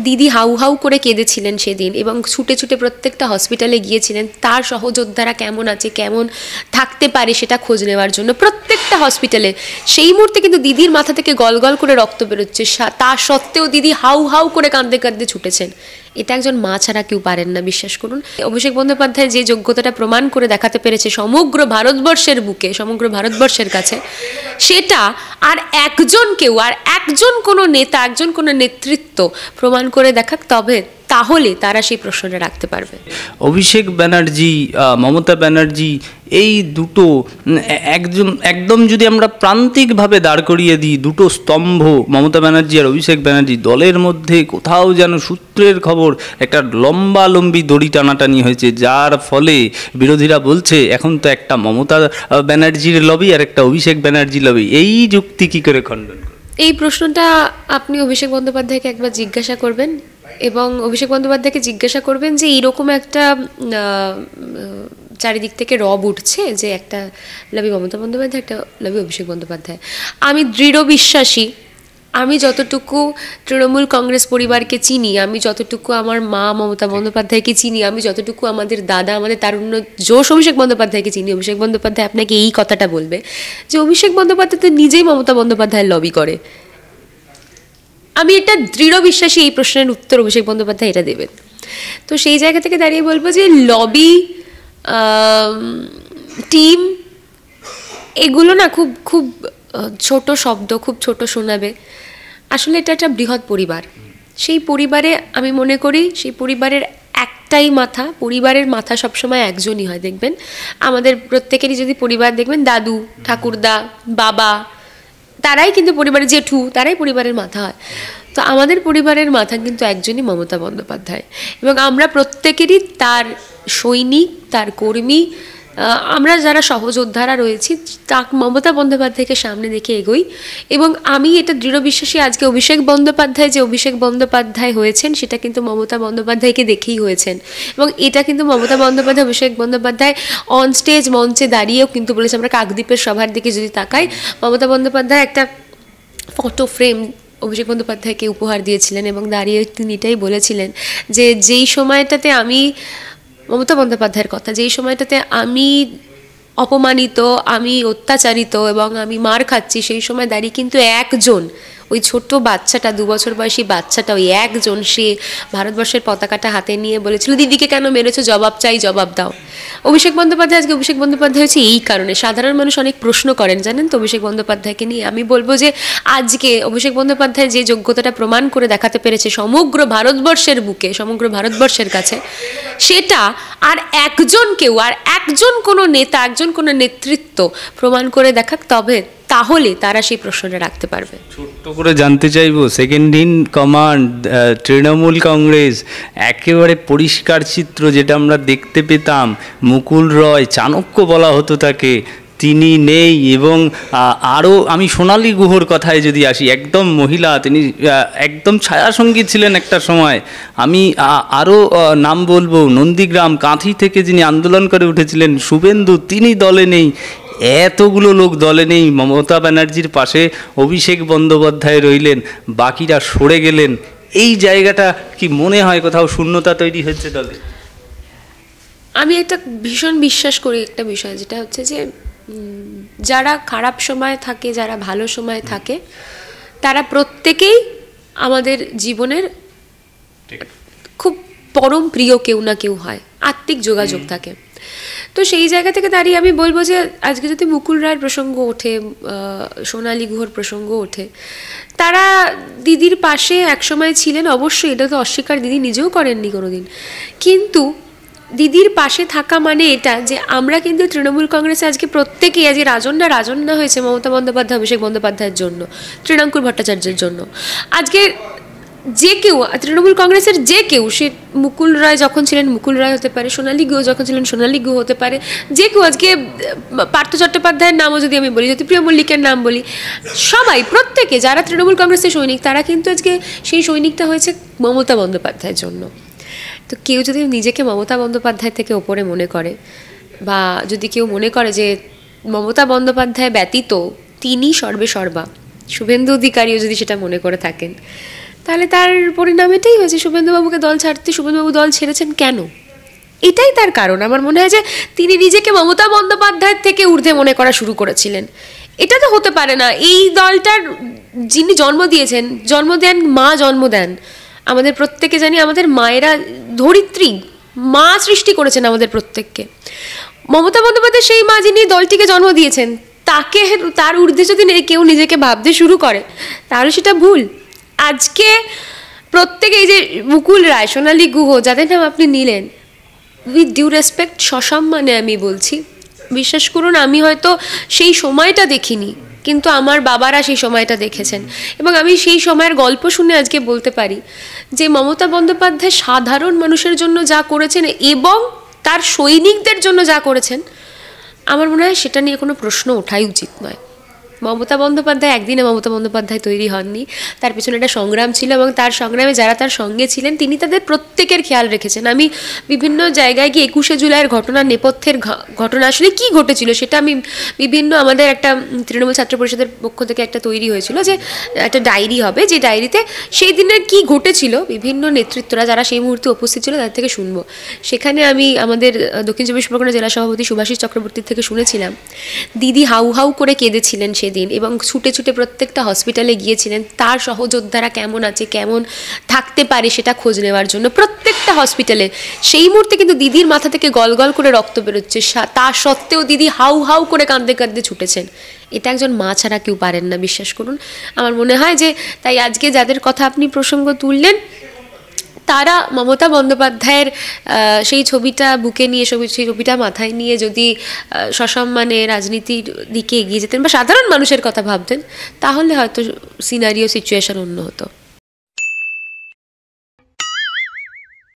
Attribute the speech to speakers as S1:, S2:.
S1: দিদি how how করে কেঁদেছিলেন সেদিন এবং ছুটে ছুটে প্রত্যেকটা হসপিটালে গিয়েছিলেন তার সহযোদ্ধারা কেমন আছে, কেমন থাকতে পারে সেটা খোঁজ নেওয়ার জন্য প্রত্যেকটা হসপিটালে। সেই মুহূর্তে কিন্তু দিদির মাথা থেকে গল গল করে রক্ত বেরোচ্ছে, তা সত্ত্বেও দিদি হাউ হাউ করে কাঁদতে কাঁদতে ছুটেছেন। এটা একজন মা ছাড়া কেউ পারেন না, বিশ্বাস করুন। অভিষেক বন্দ্যোপাধ্যায় যে যোগ্যতাটা প্রমাণ করে দেখাতে পেরেছে সমগ্র ভারতবর্ষের বুকে, সমগ্র ভারতবর্ষের কাছে, সেটা আর একজন কেউ, আর একজন কোনো নেতা, একজন কোনো নেতৃত্ব প্রমাণ করে দেখাক, তাহলে তারা সেই প্রশ্নটা রাখতে পারবে।
S2: অভিষেক ব্যানার্জি, মমতা ব্যানার্জি, এই দুটো একদম যদি আমরা প্রান্তিকভাবে দাঁড় করিয়ে দিই, দুটো স্তম্ভ মমতা ব্যানার্জি আর অভিষেক ব্যানার্জি, দলের মধ্যে কোথাও যেন সূত্রের খবর একটা লম্বি দড়ি টানাটানি হয়েছে, যার ফলে বিরোধীরা বলছে এখন তো একটা মমতা ব্যানার্জির লবি আর একটা অভিষেক ব্যানার্জি লবি। এই যুক্তি কী করে খণ্ডন?
S1: এই প্রশ্নটা আপনি অভিষেক বন্দ্যোপাধ্যায়কে একবার জিজ্ঞাসা করবেন এবং অভিষেক বন্দ্যোপাধ্যায়কে জিজ্ঞাসা করবেন যে এইরকম একটা চারিদিক থেকে রব উঠছে যে একটা লবি মমতা বন্দ্যোপাধ্যায়, একটা লবি অভিষেক বন্দ্যোপাধ্যায়। আমি দৃঢ় বিশ্বাসী, আমি যতটুকু তৃণমূল কংগ্রেস পরিবারকে চিনি, আমি যতটুকু আমার মা মমতা বন্দ্যোপাধ্যায়কে চিনি, আমি যতটুকু আমাদের দাদা, আমাদের তারুণ্য জোশ অভিষেক বন্দ্যোপাধ্যায়কে চিনি, অভিষেক বন্দ্যোপাধ্যায় আপনাকে এই কথাটা বলবে যে অভিষেক বন্দ্যোপাধ্যায় তো নিজেই মমতা বন্দ্যোপাধ্যায়ের লবি করে। আমি এটা দৃঢ় বিশ্বাসী, এই প্রশ্নের উত্তর অভিষেক বন্দ্যোপাধ্যায় এটা দেবেন। তো সেই জায়গা থেকে দাঁড়িয়ে বলবো যে লবি, টিম, এগুলো না খুব খুব ছোট শব্দ, খুব ছোট শোনাবে। আসলে এটা একটা বৃহৎ পরিবার। সেই পরিবারে আমি মনে করি সেই পরিবারের একটাই মাথা, পরিবারের মাথা সবসময় একজনই হয়। দেখবেন আমাদের প্রত্যেকেরই যদি পরিবার দেখবেন, দাদু, ঠাকুরদা, বাবা, তারাই কিন্তু পরিবারের জেঠু, তারাই পরিবারের মাথা হয়। তো আমাদের পরিবারের মাথা কিন্তু একজনই মমতা বন্দ্যোপাধ্যায়, এবং আমরা প্রত্যেকেরই তার সৈনিক, তার কর্মী। আমরা যারা সহযোদ্ধারা রয়েছি তা মমতা বন্দ্যোপাধ্যায়কে সামনে দেখে এগোই। এবং আমি এটা দৃঢ় বিশ্বাসী, আজকে অভিষেক বন্দ্যোপাধ্যায় যে অভিষেক বন্দ্যোপাধ্যায় হয়েছেন সেটা কিন্তু মমতা বন্দ্যোপাধ্যায়কে দেখেই হয়েছেন। এবং এটা কিন্তু মমতা বন্দ্যোপাধ্যায়, অভিষেক বন্দ্যোপাধ্যায় অন স্টেজ মঞ্চে দাঁড়িয়েও কিন্তু বলেছে। আমরা কাকদ্বীপের সভার দিকে যদি তাকাই, মমতা বন্দ্যোপাধ্যায় একটা ফটো ফ্রেম অভিষেক বন্দ্যোপাধ্যায়কে উপহার দিয়েছিলেন এবং দাঁড়িয়ে তিনি এটাই বলেছিলেন যে যেই সময়টাতে আমি, মমতা বন্দ্যোপাধ্যায়ের কথা, যেই সময়টাতে আমি অপমানিত, আমি অত্যাচারিত এবং আমি মার খাচ্ছি, সেই সময় দাঁড়িয়ে কিন্তু একজন, ওই ছোট্ট বাচ্চাটা, 2 বছর বয়সী বাচ্চাটা, ওই একজন, সে ভারতবর্ষের পতাকাটা হাতে নিয়ে বলেছিল দিদিকে কেন মেরেছো, জবাব চাই, জবাব দাও। অভিষেক বন্দ্যোপাধ্যায়, আজকে অভিষেক বন্দ্যোপাধ্যায় হচ্ছে এই কারণে। সাধারণ মানুষ অনেক প্রশ্ন করেন জানেন তো অভিষেক বন্দ্যোপাধ্যায়কে নিয়ে। আমি বলবো যে আজকে অভিষেক বন্দ্যোপাধ্যায় যে যোগ্যতাটা প্রমাণ করে দেখাতে পেরেছে সমগ্র ভারতবর্ষের বুকে, সমগ্র ভারতবর্ষের কাছে, সেটা আর একজন কেউ, আর একজন কোনো নেতা, একজন কোনো নেতৃত্ব প্রমাণ করে দেখাক, তাহলে তারা সেই প্রশ্নটা রাখতে পারবে।
S2: ছোট্ট করে জানতে চাইবো, second in command Trinamool Congress, একেবারে পরিষ্কার চিত্র যেটা আমরা দেখতে পেতাম, মুকুল রয়, চাণক্য বলা হতো তাকে, তিনি নেই। এবং আরও আমি সোনালী গুহর কথায় যদি আসি, একদম মহিলা, তিনি একদম ছায়াসঙ্গী ছিলেন একটা সময়। আমি আরও নাম বলবো, নন্দীগ্রাম, কাঁথি থেকে যিনি আন্দোলন করে উঠেছিলেন শুভেন্দু, তিনি দলে নেই। এতগুলো লোক দলে নেই, মমতা ব্যানার্জির পাশে অভিষেক বন্দ্যোপাধ্যায় রইলেন, বাকিরা সরে গেলেন। এই জায়গাটা কি মনে হয় কোথাও শূন্যতা তৈরি হচ্ছে দলে?
S1: আমি একটা ভীষণ বিশ্বাস করি একটা বিষয়, যেটা হচ্ছে যে যারা খারাপ সময় থাকে, যারা ভালো সময় থাকে, তারা প্রত্যেকেই আমাদের জীবনের খুব পরম প্রিয় কেউ না কেউ হয়, আত্মিক যোগাযোগ থাকে। তো সেই জায়গা থেকে দাঁড়িয়ে আমি বলবো যে আজকে যদি মুকুল রায়ের প্রসঙ্গ ওঠে, সোনালী গুহর প্রসঙ্গ ওঠে, তারা দিদির পাশে একসময় ছিলেন, অবশ্যই, এটা তো অস্বীকার দিদি নিজেও করেননি কোনোদিন। কিন্তু দিদির পাশে থাকা মানে এটা যে আমরা কিন্তু তৃণমূল কংগ্রেসে আজকে প্রত্যেকেই, আজকে রাজন্যা হয়েছে মমতা বন্দ্যোপাধ্যায়, অভিষেক বন্দ্যোপাধ্যায়ের জন্য, তৃণাঙ্কুর ভট্টাচার্যের জন্য। আজকে যে কেউ, তৃণমূল কংগ্রেসের যে কেউ, সে মুকুল রায় যখন ছিলেন মুকুল রায় হতে পারে, সোনালী গুহ যখন ছিলেন সোনালী গুহ হতে পারে, যে কেউ। আজকে পার্থ চট্টোপাধ্যায়ের নামও যদি আমি বলি, জ্যোতিপ্রিয় মল্লিকের নাম বলি, সবাই, প্রত্যেকে যারা তৃণমূল কংগ্রেসের সৈনিক, তারা কিন্তু আজকে সেই সৈনিকটা হয়েছে মমতা বন্দ্যোপাধ্যায়ের জন্য। তো কেউ যদি নিজেকে মমতা বন্দ্যোপাধ্যায় থেকে ওপরে মনে করে, বা যদি কেউ মনে করে যে মমতা বন্দ্যোপাধ্যায় ব্যতীত তিনি সর্বে সর্বা, শুভেন্দু অধিকারীও যদি সেটা মনে করে থাকেন, তাহলে তার পরিণাম এটাই হয়েছে, শুভেন্দুবাবুকে দল ছাড়তে, শুভেন্দুবাবু দল ছেড়েছেন কেন? এটাই তার কারণ। আমার মনে হয় যে তিনি নিজেকে মমতা বন্দ্যোপাধ্যায়ের থেকে ঊর্ধ্বে মনে করা শুরু করেছিলেন। এটা তো হতে পারে না। এই দলটার যিনি জন্ম দিয়েছেন, জন্ম দেন মা, জন্ম দেন, আমাদের প্রত্যেকে জানি আমাদের মায়েরা ধরিত্রী, মা সৃষ্টি করেছেন আমাদের প্রত্যেককে। মমতা বন্দ্যোপাধ্যায় সেই মা যিনি দলটিকে জন্ম দিয়েছেন, তাকে, তার ঊর্ধ্বে যদি কেউ নিজেকে ভাবতে শুরু করে তাহলে সেটা ভুল। আজকে প্রত্যেকে, এই যে মুকুল রায়, সোনালী গুহ, যাদের নাম আপনি নিলেন, উইথ ডিউ রেসপেক্ট, সসম্মানে আমি বলছি, বিশ্বাস করুন আমি হয়তো সেই সময়টা দেখিনি, কিন্তু আমার বাবারা সেই সময়টা দেখেছেন, এবং আমি সেই সময়ের গল্প শুনে আজকে বলতে পারি যে মমতা বন্দ্যোপাধ্যায় সাধারণ মানুষের জন্য যা করেছেন এবং তার সৈনিকদের জন্য যা করেছেন, আমার মনে হয় সেটা নিয়ে কোনো প্রশ্ন ওঠাই উচিত নয়। মমতা বন্দ্যোপাধ্যায় একদিনে মমতা বন্দ্যোপাধ্যায় তৈরি হননি, তার পেছনে একটা সংগ্রাম ছিল, এবং তার সংগ্রামে যারা তার সঙ্গে ছিলেন তিনি তাদের প্রত্যেকের খেয়াল রেখেছেন। আমি বিভিন্ন জায়গায় গিয়ে 21শে জুলাইয়ের ঘটনার নেপথ্যের ঘটনা আসলে কী ঘটেছিল সেটা আমি বিভিন্ন, আমাদের একটা তৃণমূল ছাত্র পরিষদের পক্ষ থেকে একটা তৈরি হয়েছিল যে একটা ডায়েরি হবে, যে ডায়েরিতে সেই দিনের কী ঘটেছিল বিভিন্ন নেতৃত্বরা যারা সেই মুহূর্তে উপস্থিত ছিল তাদের থেকে শুনবো। সেখানে আমি আমাদের দক্ষিণ চব্বিশ পরগনা জেলা সভাপতি সুভাষিস চক্রবর্তীর থেকে শুনেছিলাম দিদি হাউ হাউ করে কেঁদেছিলেন সেদিন, এবং ছুটে ছুটে প্রত্যেকটা হসপিটালে গিয়েছিলেন তার সহযোদ্ধারা কেমন আছে, কেমন থাকতে পারে সেটা খোঁজ নেওয়ার জন্য, প্রত্যেকটা হসপিটালে। সেই মুহূর্তে কিন্তু দিদির মাথা থেকে গল গল করে রক্ত বেরোচ্ছে, তা সত্ত্বেও দিদি হাউ হাউ করে কাঁদতে কাঁদতে ছুটেছেন। এটা একজন মা ছাড়া কেউ পারেন না, বিশ্বাস করুন। আমার মনে হয় যে তাই আজকে যাদের কথা আপনি প্রসঙ্গ তুললেন তারা মমতা বন্দ্যোপাধ্যায়ের সেই ছবিটা বুকে নিয়ে, সেই ছবিটা মাথায় নিয়ে যদি সসম্মানে রাজনীতির দিকে এগিয়ে যেতেন বা সাধারণ মানুষের কথা ভাবতেন, তাহলে হয়তো সিনারিও, সিচুয়েশন অন্য হতো।